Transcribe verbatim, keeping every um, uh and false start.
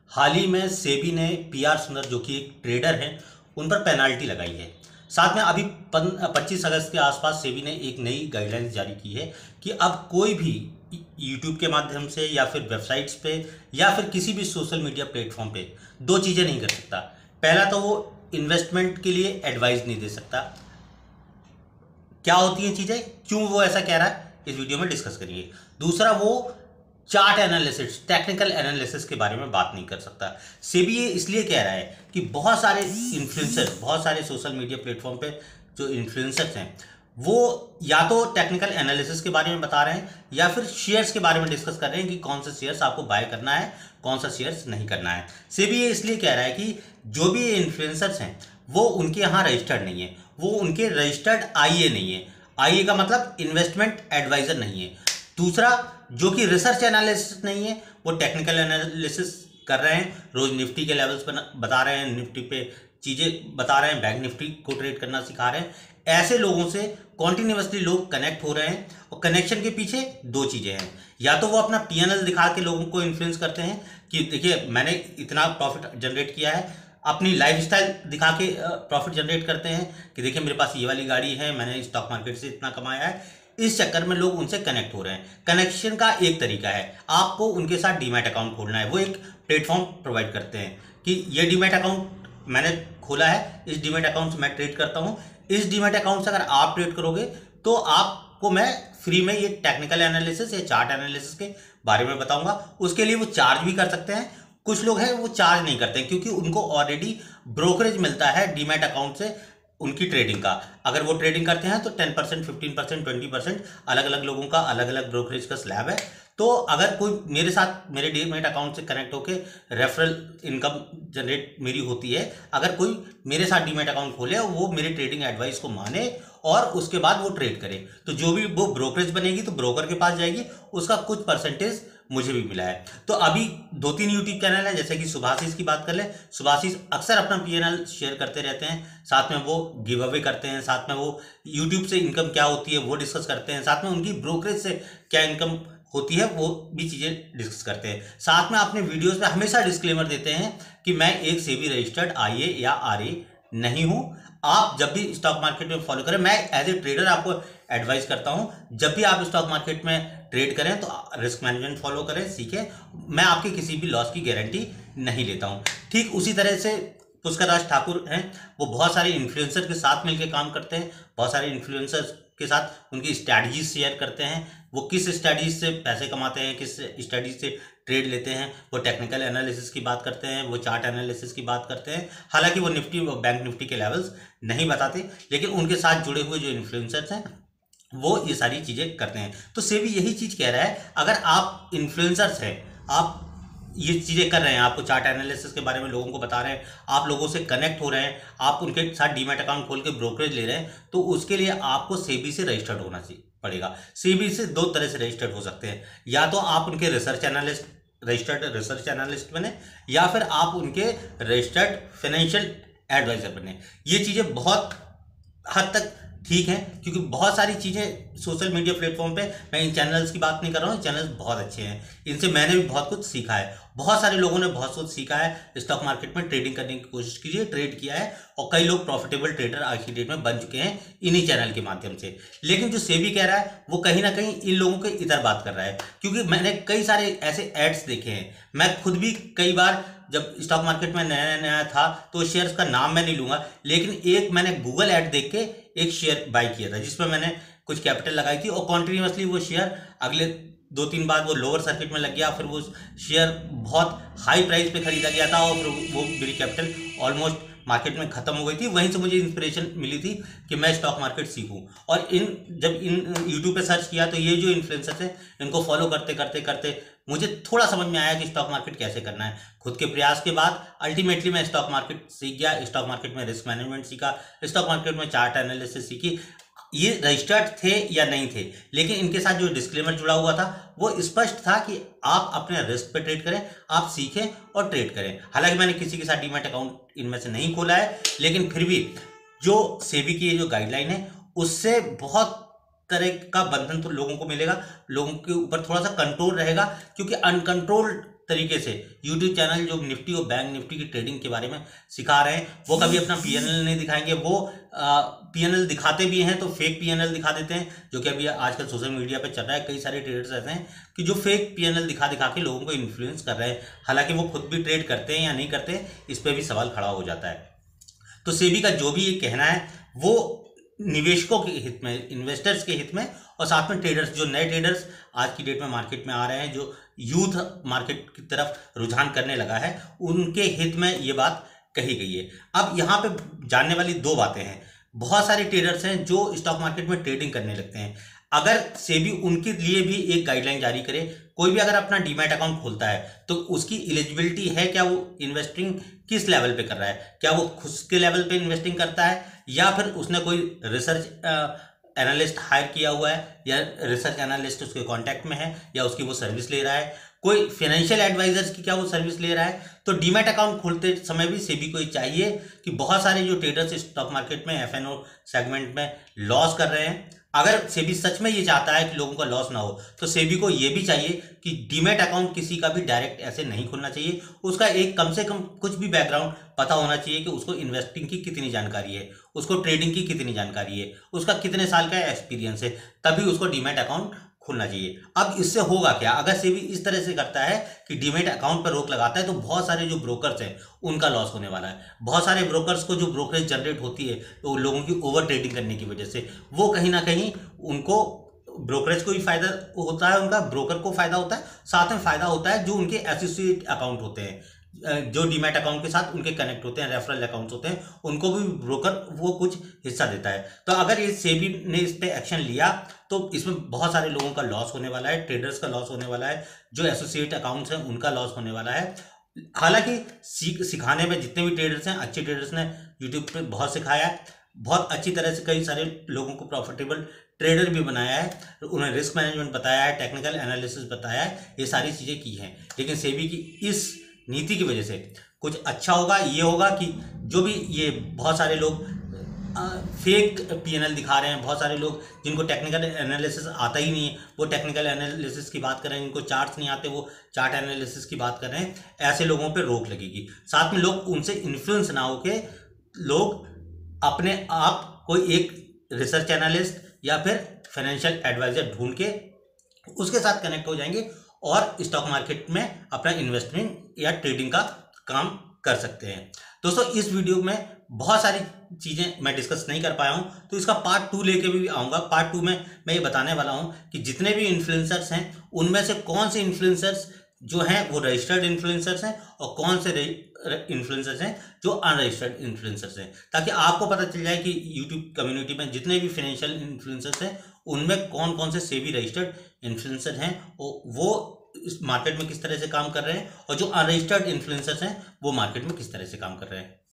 हाल ही में सेबी ने P R सुंदर जो कि एक ट्रेडर हैं उन पर पेनाल्टी लगाई है। साथ में अभी पच्चीस अगस्त के आसपास सेबी ने एक नई गाइडलाइंस जारी की है कि अब कोई भी यूट्यूब के माध्यम से या फिर वेबसाइट्स पे या फिर किसी भी सोशल मीडिया प्लेटफॉर्म पे दो चीज़ें नहीं कर सकता। पहला तो वो इन्वेस्टमेंट के लिए एडवाइस नहीं दे सकता। क्या होती हैं चीज़ें, क्यों वो ऐसा कह रहा है, इस वीडियो में डिस्कस करेंगे। दूसरा, वो चार्ट एनालिसिस, टेक्निकल एनालिसिस के बारे में बात नहीं कर सकता। सेबी ये इसलिए कह रहा है कि बहुत सारे इन्फ्लुएंसर, बहुत सारे सोशल मीडिया प्लेटफॉर्म पे जो इन्फ्लुएंसर्स हैं वो या तो टेक्निकल एनालिसिस के बारे में बता रहे हैं या फिर शेयर्स के बारे में डिस्कस कर रहे हैं कि कौन सा शेयर्स आपको बाय करना है, कौन सा शेयर्स नहीं करना है। सेबी ये इसलिए कह रहा है कि जो भी इन्फ्लुएंसर्स हैं वो उनके यहाँ रजिस्टर्ड नहीं है, वो उनके रजिस्टर्ड आई ए नहीं है। आई ए का मतलब इन्वेस्टमेंट एडवाइजर नहीं है। दूसरा, जो कि रिसर्च एनालिसिस नहीं है, वो टेक्निकल एनालिसिस कर रहे हैं, रोज निफ्टी के लेवल्स पर बता रहे हैं, निफ्टी पे चीज़ें बता रहे हैं, बैंक निफ्टी को ट्रेड करना सिखा रहे हैं। ऐसे लोगों से कॉन्टिन्यूसली लोग कनेक्ट हो रहे हैं और कनेक्शन के पीछे दो चीज़ें हैं। या तो वो अपना पी एन एल दिखा के लोगों को इन्फ्लुएंस करते हैं कि देखिए मैंने इतना प्रॉफिट जनरेट किया है, अपनी लाइफस्टाइल दिखा के प्रॉफिट जनरेट करते हैं कि देखिए मेरे पास ये वाली गाड़ी है, मैंने स्टॉक मार्केट से इतना कमाया है। इस चक्कर में लोग उनसे कनेक्ट हो रहे हैं। कनेक्शन का एक तरीका है, आपको उनके साथ डीमैट अकाउंट खोलना है। वो एक प्लेटफॉर्म प्रोवाइड करते हैं कि ये डीमैट अकाउंट मैंने खोला है, इस डीमैट अकाउंट से मैं ट्रेड करता हूँ। इस डीमैट अकाउंट से अगर आप ट्रेड करोगे तो आपको मैं फ्री में ये टेक्निकल एनालिसिस या चार्ट एनालिसिस के बारे में बताऊंगा। उसके लिए वो चार्ज भी कर सकते हैं। कुछ लोग हैं वो चार्ज नहीं करते क्योंकि उनको ऑलरेडी ब्रोकरेज मिलता है डीमैट अकाउंट से उनकी ट्रेडिंग का। अगर वो ट्रेडिंग करते हैं तो ten percent, fifteen percent, twenty percent अलग अलग लोगों का अलग अलग ब्रोकरेज का स्लैब है। तो अगर कोई मेरे साथ मेरे डीमैट अकाउंट से कनेक्ट होके रेफरल इनकम जनरेट मेरी होती है, अगर कोई मेरे साथ डीमैट अकाउंट खोले और वो मेरी ट्रेडिंग एडवाइस को माने और उसके बाद वो ट्रेड करे, तो जो भी वो ब्रोकरेज बनेगी तो ब्रोकर के पास जाएगी, उसका कुछ परसेंटेज मुझे भी मिला है। तो अभी दो तीन यूट्यूब चैनल है, जैसे कि सुभाषिस की बात कर ले, सुभाषिस अक्सर अपना पी एन एल शेयर करते रहते हैं, साथ में वो गिव अवे करते हैं, साथ में वो यूट्यूब से इनकम क्या होती है वो डिस्कस करते हैं, साथ में उनकी ब्रोकरेज से क्या इनकम होती है वो भी चीज़ें डिस्कस करते हैं। साथ में अपने वीडियोस में हमेशा डिस्क्लेमर देते हैं कि मैं एक सेबी रजिस्टर्ड आई ए या आर ए नहीं हूं। आप जब भी स्टॉक मार्केट में फॉलो करें, मैं एज ए ट्रेडर आपको एडवाइस करता हूं, जब भी आप स्टॉक मार्केट में ट्रेड करें तो रिस्क मैनेजमेंट फॉलो करें, सीखें। मैं आपकी किसी भी लॉस की गारंटी नहीं लेता हूं। ठीक उसी तरह से पुष्कर राज ठाकुर हैं, वो बहुत सारे इन्फ्लुएंसर के साथ मिलकर काम करते हैं, बहुत सारे इन्फ्लुएंसर्स के साथ उनकी स्ट्रैटेजीज शेयर करते हैं। वो किस स्ट्रैटेजी से पैसे कमाते हैं, किस स्ट्रैटेजी से ट्रेड लेते हैं, वो टेक्निकल एनालिसिस की बात करते हैं, वो चार्ट एनालिसिस की बात करते हैं। हालांकि वो निफ्टी और बैंक निफ्टी के लेवल्स नहीं बताते, लेकिन उनके साथ जुड़े हुए जो इन्फ्लुएंसर्स हैं वो ये सारी चीज़ें करते हैं। तो सेबी यही चीज़ कह रहा है, अगर आप इन्फ्लुएंसर्स हैं, आप ये चीज़ें कर रहे हैं, आपको चार्ट एनालिसिस के बारे में लोगों को बता रहे हैं, आप लोगों से कनेक्ट हो रहे हैं, आप उनके साथ डीमैट अकाउंट खोल के ब्रोकरेज ले रहे हैं, तो उसके लिए आपको सेबी से रजिस्टर्ड होना चाहिए पड़ेगा। सेबी से दो तरह से रजिस्टर्ड हो सकते हैं, या तो आप उनके research analyst registered research analyst बने या फिर आप उनके रजिस्टर्ड फाइनेंशियल एडवाइजर बने। ये चीज़ें बहुत हद तक ठीक है क्योंकि बहुत सारी चीज़ें सोशल मीडिया प्लेटफॉर्म पे, मैं इन चैनल्स की बात नहीं कर रहा हूँ, चैनल्स बहुत अच्छे हैं, इनसे मैंने भी बहुत कुछ सीखा है। बहुत सारे लोगों ने बहुत कुछ सीखा है। स्टॉक मार्केट में ट्रेडिंग करने की कोशिश कीजिए, ट्रेड किया है और कई लोग प्रॉफिटेबल ट्रेडर आज की डेट में बन चुके हैं इन्हीं चैनल के माध्यम से। लेकिन जो सेबी कह रहा है वो कहीं ना कहीं इन लोगों के इधर बात कर रहा है, क्योंकि मैंने कई सारे ऐसे एड्स देखे हैं। मैं खुद भी कई बार जब स्टॉक मार्केट में नया नया था तो शेयर्स का नाम मैं नहीं लूंगा, लेकिन एक मैंने गूगल ऐड देख के एक शेयर बाय किया था जिसमें मैंने कुछ कैपिटल लगाई थी और कॉन्टिन्यूसली वो शेयर अगले दो तीन बार वो लोअर सर्किट में लग गया, फिर वो शेयर बहुत हाई प्राइस पे खरीदा गया था और फिर वो मेरी कैपिटल ऑलमोस्ट मार्केट में खत्म हो गई थी। वहीं से मुझे इंस्पिरेशन मिली थी कि मैं स्टॉक मार्केट सीखूं। और इन जब इन यूट्यूब पे सर्च किया तो ये जो इन्फ्लुएंसर्स हैं इनको फॉलो करते करते करते मुझे थोड़ा समझ में आया कि स्टॉक मार्केट कैसे करना है। खुद के प्रयास के बाद अल्टीमेटली मैं स्टॉक मार्केट सीख गया, स्टॉक मार्केट में रिस्क मैनेजमेंट सीखा, स्टॉक मार्केट में चार्ट एनालिसिस सीखी। ये रजिस्टर्ड थे या नहीं थे, लेकिन इनके साथ जो डिस्क्लेमर जुड़ा हुआ था वो स्पष्ट था कि आप अपने रिस्क पे ट्रेड करें, आप सीखें और ट्रेड करें। हालांकि मैंने किसी के साथ डीमैट अकाउंट इनमें से नहीं खोला है, लेकिन फिर भी जो सेबी की जो गाइडलाइन है उससे बहुत तरह का बंधन तो लोगों को मिलेगा, लोगों के ऊपर थोड़ा सा कंट्रोल रहेगा, क्योंकि अनकंट्रोल्ड तरीके से यूट्यूब चैनल जो निफ्टी और बैंक निफ्टी की ट्रेडिंग के बारे में सिखा रहे हैं, वो कभी अपना पीएनएल नहीं दिखाएंगे। वो पीएनएल दिखाते भी हैं तो फेक पीएनएल दिखा देते हैं, जो कि अभी आजकल सोशल मीडिया पे चल रहा है। कई सारे ट्रेडर्स ऐसे हैं कि जो फेक पीएनएल दिखा दिखा के लोगों को इन्फ्लुएंस कर रहे हैं, हालांकि वो खुद भी ट्रेड करते हैं या नहीं करते, इस पर भी सवाल खड़ा हो जाता है। तो सेबी का जो भी ये कहना है वो निवेशकों के हित में, इन्वेस्टर्स के हित में, और साथ में ट्रेडर्स, जो नए ट्रेडर्स आज की डेट में मार्केट में आ रहे हैं, जो यूथ मार्केट की तरफ रुझान करने लगा है, उनके हित में ये बात कही गई है। अब यहाँ पे जानने वाली दो बातें हैं। बहुत सारे ट्रेडर्स हैं जो स्टॉक मार्केट में ट्रेडिंग करने लगते हैं। अगर सेबी उनके लिए भी एक गाइडलाइन जारी करे, कोई भी अगर अपना डीमैट अकाउंट खोलता है तो उसकी एलिजिबिलिटी है, क्या वो इन्वेस्टिंग किस लेवल पे कर रहा है, क्या वो खुद के लेवल पे इन्वेस्टिंग करता है या फिर उसने कोई रिसर्च एनालिस्ट हायर किया हुआ है, या रिसर्च एनालिस्ट उसके कांटेक्ट में है, या उसकी वो सर्विस ले रहा है, कोई फाइनेंशियल एडवाइजर्स की क्या वो सर्विस ले रहा है। तो डीमैट अकाउंट खोलते समय भी सेबी को ये चाहिए कि बहुत सारे जो ट्रेडर्स स्टॉक मार्केट में एफ एन ओ सेगमेंट में लॉस कर रहे हैं, अगर सेबी सच में ये चाहता है कि लोगों का लॉस ना हो, तो सेबी को ये भी चाहिए कि डीमैट अकाउंट किसी का भी डायरेक्ट ऐसे नहीं खोलना चाहिए। उसका एक कम से कम कुछ भी बैकग्राउंड पता होना चाहिए कि उसको इन्वेस्टिंग की कितनी जानकारी है, उसको ट्रेडिंग की कितनी जानकारी है, उसका कितने साल का एक्सपीरियंस है, तभी उसको डीमैट अकाउंट खोलना चाहिए। अब इससे होगा क्या, अगर सेबी इस तरह से करता है कि डीमैट अकाउंट पर रोक लगाता है, तो बहुत सारे जो ब्रोकर्स हैं उनका लॉस होने वाला है। बहुत सारे ब्रोकर्स को जो ब्रोकरेज जनरेट होती है तो लोगों की ओवर ट्रेडिंग करने की वजह से, वो कहीं ना कहीं उनको, ब्रोकरेज को भी फायदा होता है, उनका ब्रोकर को फायदा होता है, साथ में फायदा होता है जो उनके एसोसिएट अकाउंट होते हैं, जो डीमैट अकाउंट के साथ उनके कनेक्ट होते हैं, रेफरल अकाउंट्स होते हैं, उनको भी ब्रोकर वो कुछ हिस्सा देता है। तो अगर ये सेबी ने इस पे एक्शन लिया तो इसमें बहुत सारे लोगों का लॉस होने वाला है, ट्रेडर्स का लॉस होने वाला है, जो एसोसिएट अकाउंट्स हैं उनका लॉस होने वाला है। हालांकि सीख सिखाने में जितने भी ट्रेडर्स हैं, अच्छे ट्रेडर्स ने यूट्यूब पे बहुत सिखाया है, बहुत अच्छी तरह से कई सारे लोगों को प्रॉफिटेबल ट्रेडर भी बनाया है, उन्हें रिस्क मैनेजमेंट बताया है, टेक्निकल एनालिसिस बताया है, ये सारी चीज़ें की हैं। लेकिन सेबी की इस नीति की वजह से कुछ अच्छा होगा, ये होगा कि जो भी ये बहुत सारे लोग फेक पीएनएल दिखा रहे हैं, बहुत सारे लोग जिनको टेक्निकल एनालिसिस आता ही नहीं है वो टेक्निकल एनालिसिस की बात कर रहे हैं, जिनको चार्ट्स नहीं आते वो चार्ट एनालिसिस की बात कर रहे हैं, ऐसे लोगों पे रोक लगेगी। साथ में लोग उनसे इन्फ्लुएंस ना होके लोग अपने आप कोई एक रिसर्च एनालिस्ट या फिर फाइनेंशियल एडवाइजर ढूंढ के उसके साथ कनेक्ट हो जाएंगे और स्टॉक मार्केट में अपना इन्वेस्टमेंट या ट्रेडिंग का काम कर सकते हैं। दोस्तों, इस वीडियो में बहुत सारी चीज़ें मैं डिस्कस नहीं कर पाया हूं, तो इसका पार्ट टू लेके भी आऊँगा। पार्ट टू में मैं ये बताने वाला हूं कि जितने भी इन्फ्लुएंसर्स हैं उनमें से कौन से इन्फ्लुएंसर्स जो हैं वो रजिस्टर्ड इन्फ्लुएंसर्स हैं और कौन से इन्फ्लुएंसर्स हैं जो अनरजिस्टर्ड इन्फ्लुएंसर्स हैं, ताकि आपको पता चल जाए कि यूट्यूब कम्युनिटी में जितने भी फाइनेंशियल इन्फ्लुएंसर्स हैं उनमें कौन कौन से सेबी रजिस्टर्ड इन्फ्लुएंसर हैं और वो इस मार्केट में किस तरह से काम कर रहे हैं, और जो अनरजिस्टर्ड इन्फ्लुएंसर्स हैं वो मार्केट में किस तरह से काम कर रहे हैं।